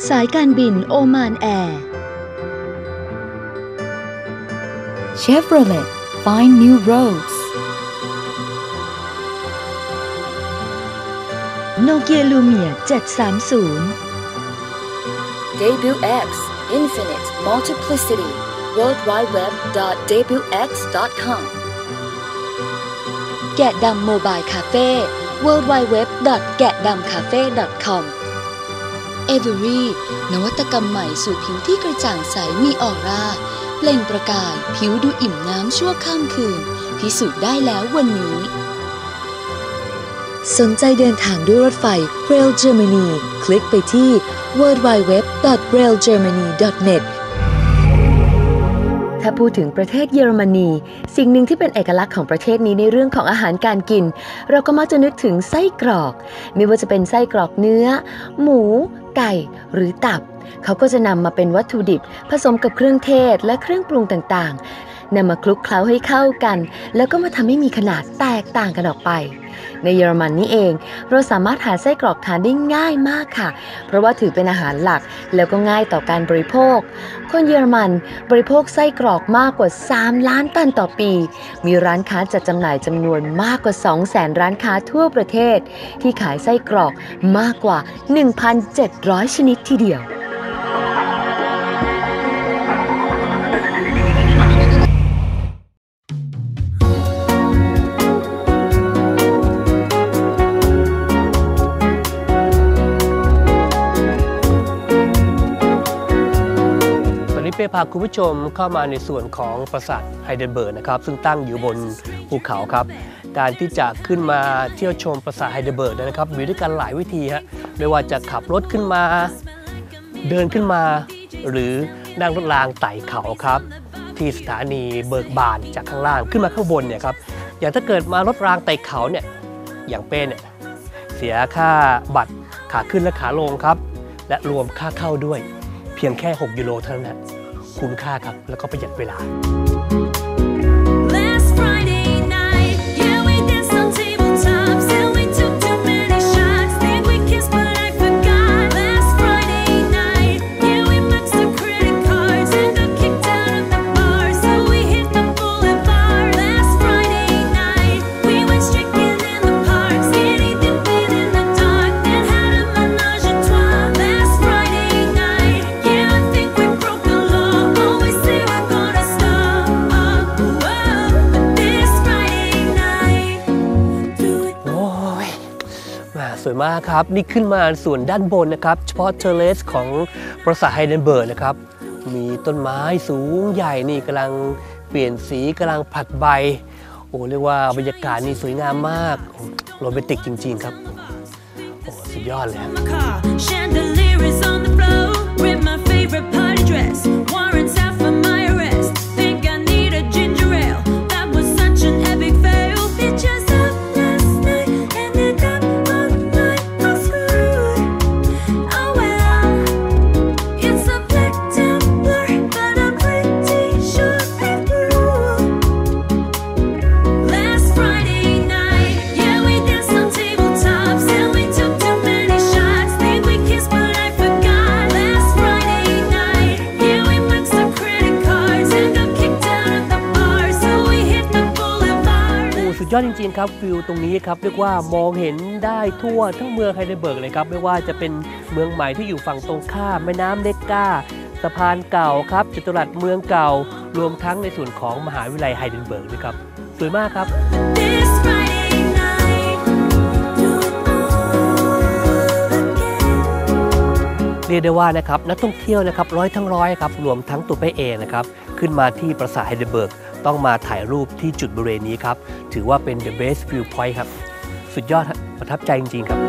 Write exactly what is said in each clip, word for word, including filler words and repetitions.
สายการบินโอมานแอร์ Chevrolet Find New Roads Nokia Lumia เจ็ดสามศูนย์ Debut X Infinite Multiplicityเวิลด์ไวด์เว็บ ดอท เดบิวต์ เอ็กซ์ ดอท คอมแกะดำโมบายคาเฟ่ เวิลด์ไวด์เว็บ ดอท แกะดำคาเฟ่ ดอท คอม Avery นวัตกรรมใหม่สู่ผิวที่กระจ่างใสมีออร่าเปล่งประกายผิวดูอิ่มน้ำชั่วข้ามคืนพิสูจน์ได้แล้ววันนี้สนใจเดินทางด้วยรถไฟ Rail Germany คลิกไปที่ ดับเบิลยู ดับเบิลยู ดับเบิลยู ดอท เรล เจอร์มนี ดอท เน็ต ถ้าพูดถึงประเทศเยอรมนีสิ่งหนึ่งที่เป็นเอกลักษณ์ของประเทศนี้ในเรื่องของอาหารการกินเราก็มักจะนึกถึงไส้กรอกไม่ว่าจะเป็นไส้กรอกเนื้อหมูไก่หรือตับเขาก็จะนำมาเป็นวัตถุดิบผสมกับเครื่องเทศและเครื่องปรุงต่างๆนำมาคลุกเคล้าให้เข้ากันแล้วก็มาทำให้มีขนาดแตกต่างกันออกไปในเยอรมันนี่เองเราสามารถหาไส้กรอกทานได้ง่ายมากค่ะเพราะว่าถือเป็นอาหารหลักแล้วก็ง่ายต่อการบริโภคคนเยอรมันบริโภคไส้กรอกมากกว่าสามล้านตันต่อปีมีร้านค้าจัดจำหน่ายจำนวนมากกว่า สองแสน ร้านค้าทั่วประเทศที่ขายไส้กรอกมากกว่า หนึ่งพันเจ็ดร้อย ชนิดทีเดียวเป้พาคุณผู้ชมเข้ามาในส่วนของปราสาทไฮเดลเบิร์กนะครับซึ่งตั้งอยู่บนภูเขาครับการที่จะขึ้นมาเที่ยวชมปราสาทไฮเดลเบิร์กนะครับมีด้วยกันหลายวิธีฮะไม่ว่าจะขับรถขึ้นมาเดินขึ้นมาหรือนั่งรถรางไต่เขาครับที่สถานีเบิร์กบานจากข้างล่างขึ้นมาข้างบนเนี่ยครับอย่างถ้าเกิดมารถรางไต่เขาเนี่ยอย่างเป้เนี่ยเสียค่าบัตรขาขึ้นและขาลงครับและรวมค่าเข้าด้วยเพียงแค่หกยูโรเท่านั้นคุ้มค่าครับแล้วก็ประหยัดเวลาสวยมากครับนี่ขึ้นมาส่วนด้านบนนะครับเฉพาะเทอร์เลสของปราสาทไฮเดลเบิร์กนะครับมีต้นไม้สูงใหญ่นี่กำลังเปลี่ยนสีกำลังผลัดใบโอ้เรียกว่าบรรยากาศนี่สวยงามมากโรแมนติกจริงๆครับโอ้สุดยอดเลยยอดจริงๆครับวิวตรงนี้ครับเรียกว่ามองเห็นได้ทั่วทั้งเมืองไฮเดลเบิร์กเลยครับไม่ว่าจะเป็นเมืองใหม่ที่อยู่ฝั่งตรงข้ามแม่น้ำเนกกาสะพานเก่าครับจัตุรัสเมืองเก่ารวมทั้งในส่วนของมหาวิทยาลัยไฮเดลเบิร์กด้วยครับสวยมากครับเรียกได้ว่านะครับนักท่องเที่ยวนะครับร้อยทั้งร้อยครับรวมทั้งตัวเป้เองนะครับขึ้นมาที่ปราสาทไฮเดลเบิร์กต้องมาถ่ายรูปที่จุดบริเวณนี้ครับถือว่าเป็น the best view point ครับสุดยอดประทับใจจริงๆครับ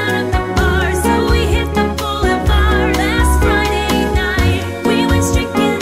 Stricken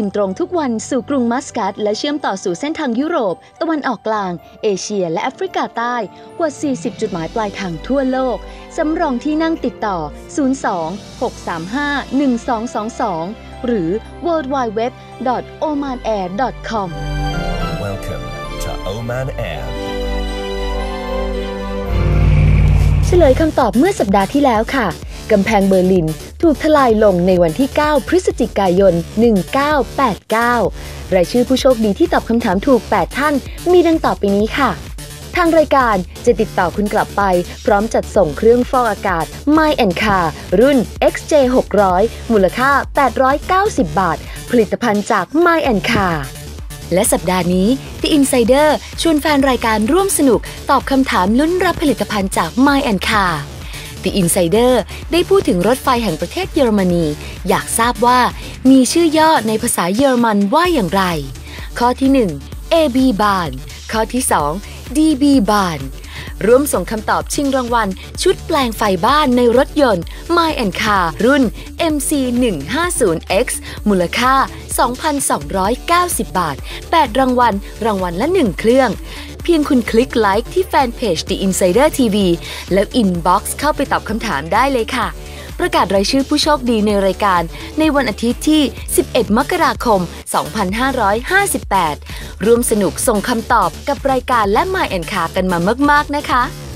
งตรงทุกวันสู่กรุงมัสกัตและเชื่อมต่อสู่เส้นทางยุโรปตะวันออกกลางเอเชียและแอฟริกาใต้กว่าสี่สิบจุดหมายปลายทางทั่วโลกสำรองที่นั่งติดต่อศูนย์ สอง หก สาม ห้า หนึ่ง สอง สอง สองหรือ ดับเบิลยู ดับเบิลยู ดับเบิลยู ดอท โอมานแอร์ ดอท คอม Welcome to Oman Air เฉลยคำตอบเมื่อสัปดาห์ที่แล้วค่ะกำแพงเบอร์ลินถูกทลายลงในวันที่ เก้า พฤศจิกายน หนึ่งเก้าแปดเก้ารายชื่อผู้โชคดีที่ตอบคำถามถูก แปด ท่านมีดังต่อไปนี้ค่ะทางรายการจะติดต่อคุณกลับไปพร้อมจัดส่งเครื่องฟอกอากาศ My แอนด์ Car รุ่น เอ็กซ์ เจ หกร้อย มูลค่า แปดร้อยเก้าสิบ บาทผลิตภัณฑ์จาก My แอนด์ Car และสัปดาห์นี้ The Insider ชวนแฟนรายการร่วมสนุกตอบคำถามลุ้นรับผลิตภัณฑ์จาก My แอนด์ Car The Insider ได้พูดถึงรถไฟแห่งประเทศเยอรมนีอยากทราบว่ามีชื่อย่อในภาษาเยอรมันว่าอย่างไรข้อที่ หนึ่ง เอ บี Bahn ข้อที่ สอง ดี บี Bahn ร่วมส่งคำตอบชิงรางวัลชุดแปลงไฟบ้านในรถยนต์ My แอนด์ Car รุ่น เอ็ม ซี หนึ่งห้าศูนย์ เอ็กซ์ มูลค่า สองพันสองร้อยเก้าสิบ บาทแปดรางวัลรางวัลละหนึ่งเครื่องเพียงคุณคลิกไลค์ที่แฟนเพจ The Insider ที วี แล้วอินบ็อกซ์เข้าไปตอบคำถามได้เลยค่ะประกาศรายชื่อผู้โชคดีในรายการในวันอาทิตย์ที่สิบเอ็ดมกราคมสองพันห้าร้อยห้าสิบแปดร่วมสนุกส่งคำตอบกับรายการและ My แอนด์ Car กันมามากๆนะคะ